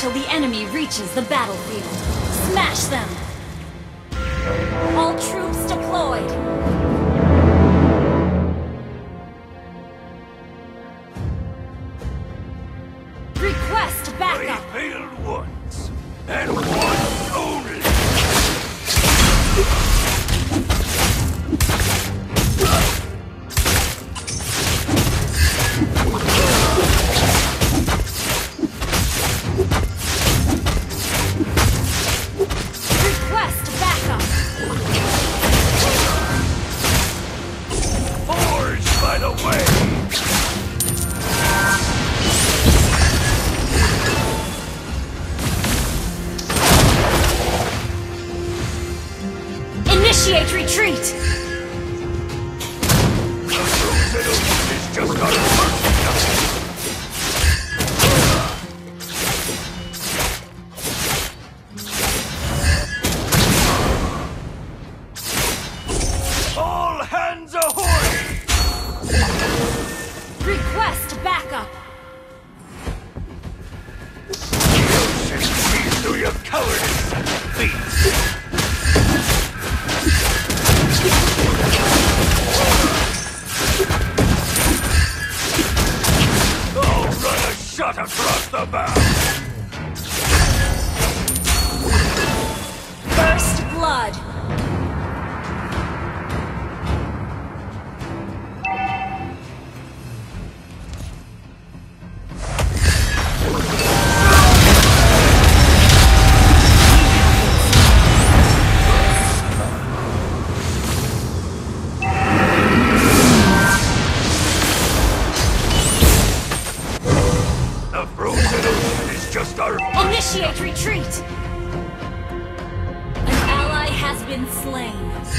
till the enemy reaches the battlefield. Smash them! All troops deployed! Request backup! We failed once, and once only! Request backup! Forged by the way! Initiate retreat! The frozen ocean is just our first all hands ahoy! Request backup! The ocean sees through your cowardice and defeat! Oh, run a shot across the bow! First blood! The frozen ocean is just our Initiate retreat! An ally has been slain.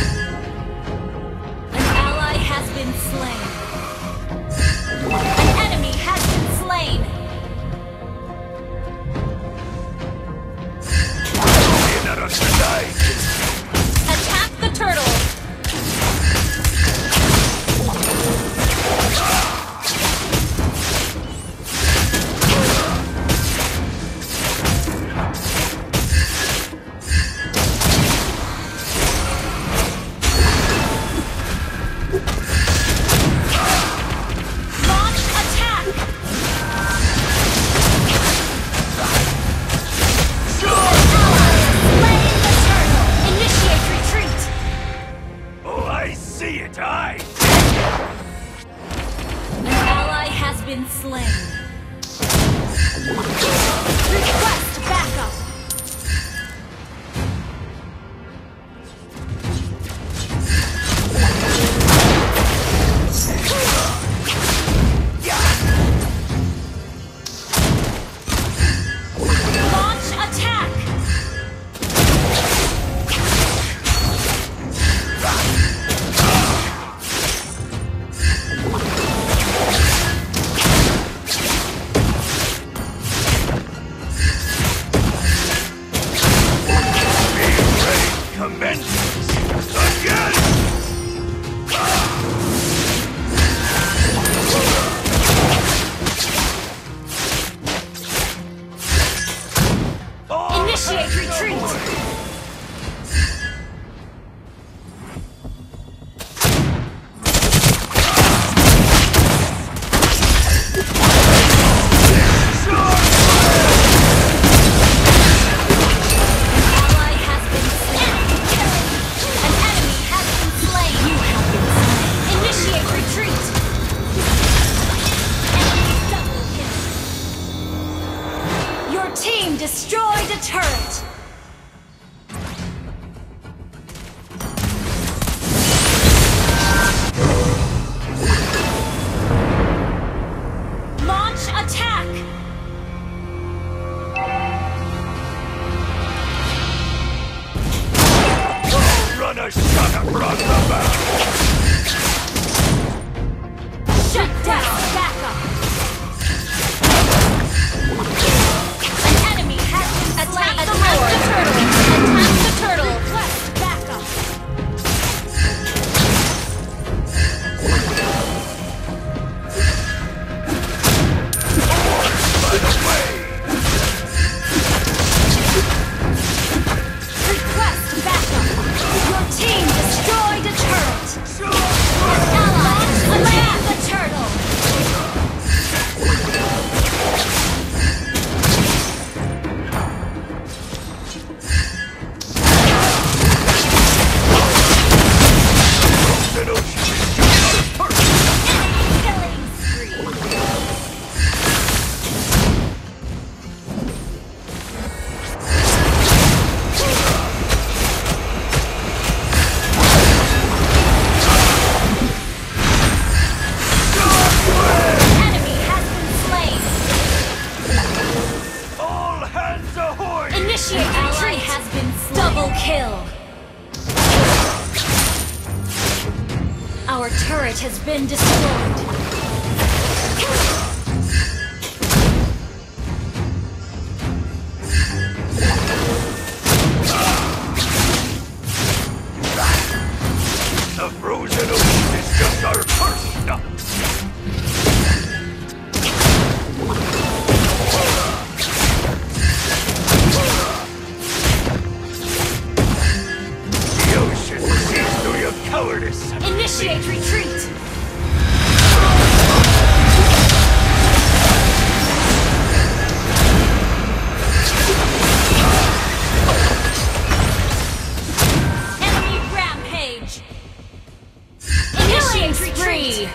An ally has been slain. An enemy has been slain. Let us tonight! Attack the turtle! Launch attack! Slay the turtle! Initiate retreat! Oh, I see it, An ally has been slain. Request backup! Launch attack! kill! Our turret has been destroyed. The frozen ocean is just our first stop. The ocean sees through your cowardice. Initiate retreat! Enemy rampage! Initiate retreat!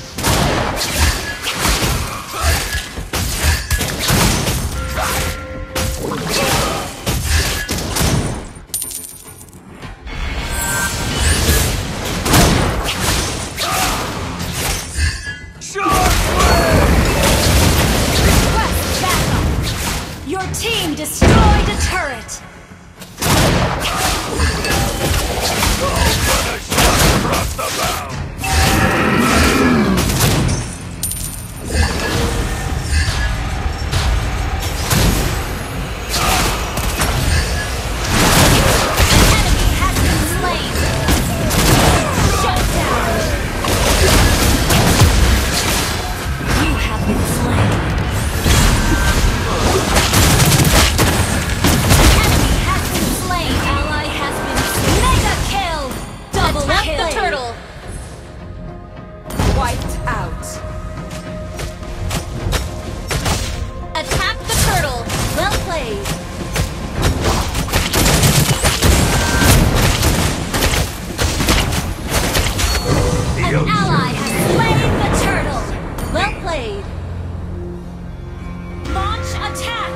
Request backup! Your team destroyed a turret! Across the bow. Enemy has been slain! Shut down! You have been slain. Enemy has been slain! Ally has been slain! Mega kill! Double Attack kill! the turtle! Wiped out. Attack the turtle! Well played! An ally has slain the turtle! Well played! Launch attack!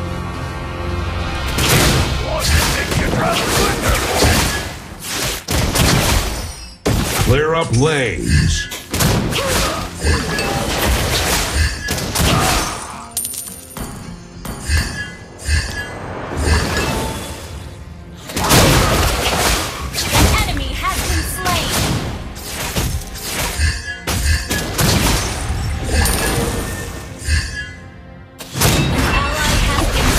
Clear up lanes. An enemy has been slain! An ally has been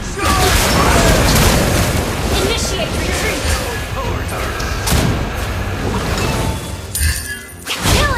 slain! Initiate retreat!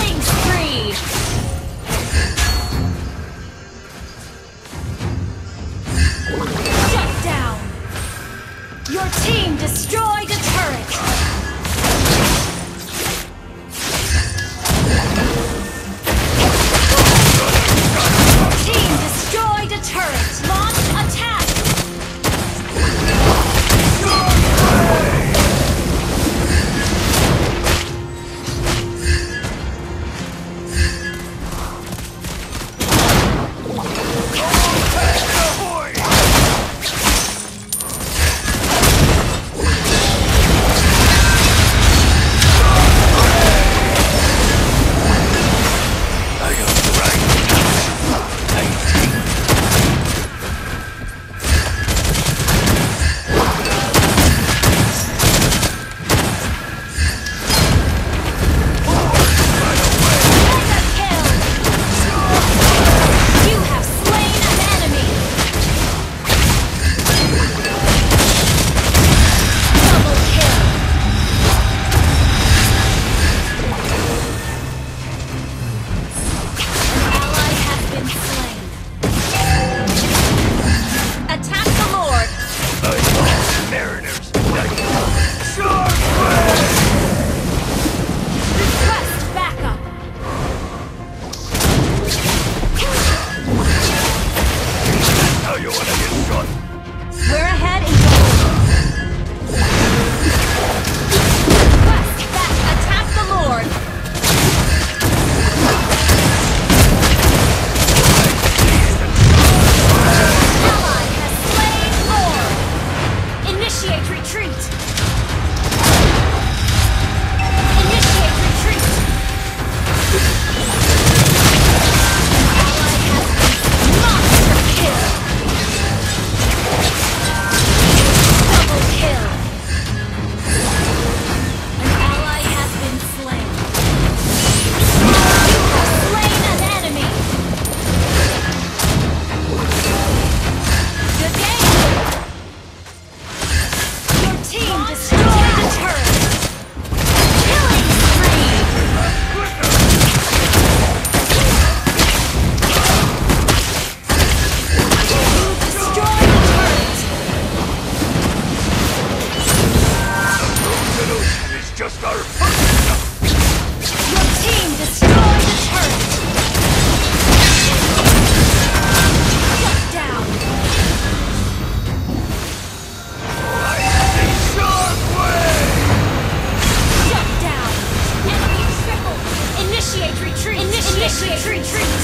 Initiate retreat!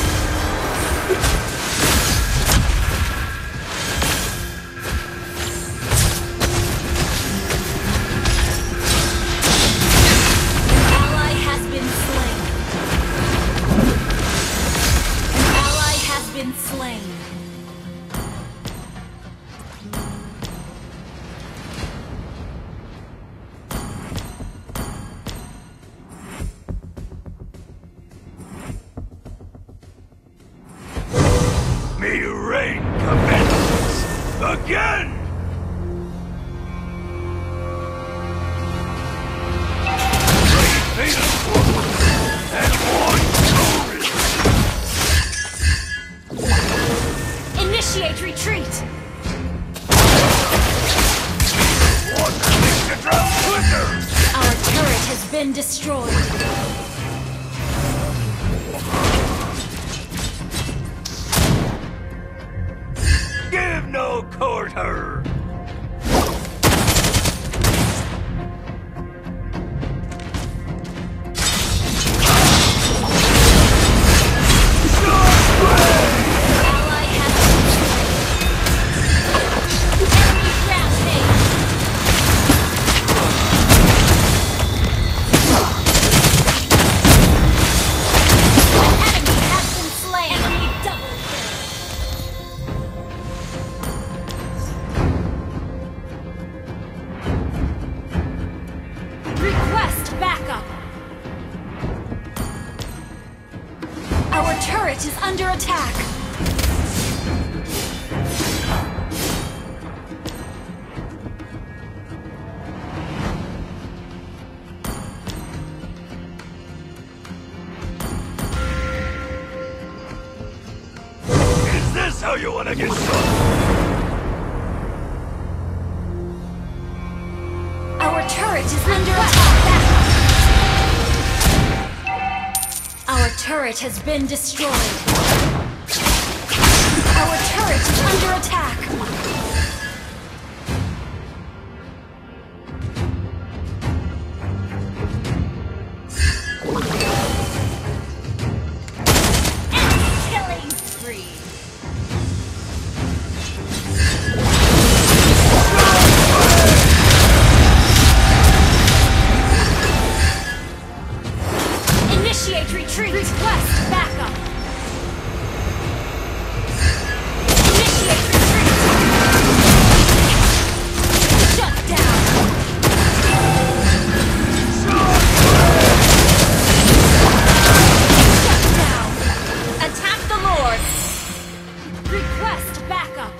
Slain. May reign commences again! Great Vader forward and one glory! Initiate retreat! What makes you drop quicker? Our turret has been destroyed. Give no quarter! Ally has been enemy rampage. An enemy has been slain. Enemy double kill. Request backup. Our turret is under attack. Is this how you want to get shot? Our turret is under attack. Our turret has been destroyed. Our turret is under attack. Enemy killing spree. Initiate retreat. Request backup. Initiate retreat. Shut down. Shut down. Attack the Lord. Request backup.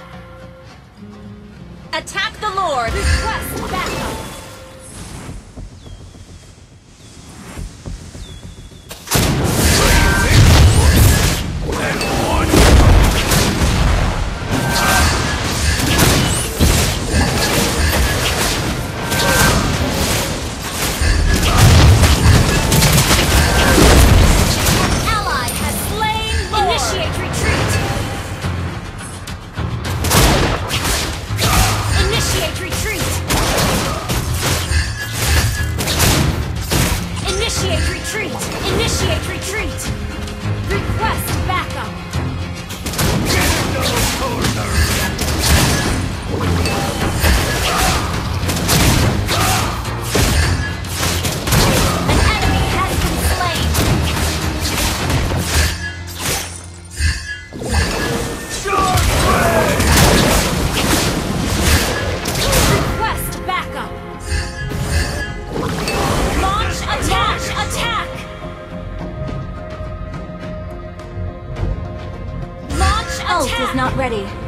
Attack the Lord. Request backup. And one Ally has slain Lord. Initiate retreat. Initiate retreat. Initiate retreat. Initiate retreat. Request backup. give no quarter! An enemy has been slain. Sharp blade! Request backup. Launch attack. Attack. Launch attack. Ult is not ready.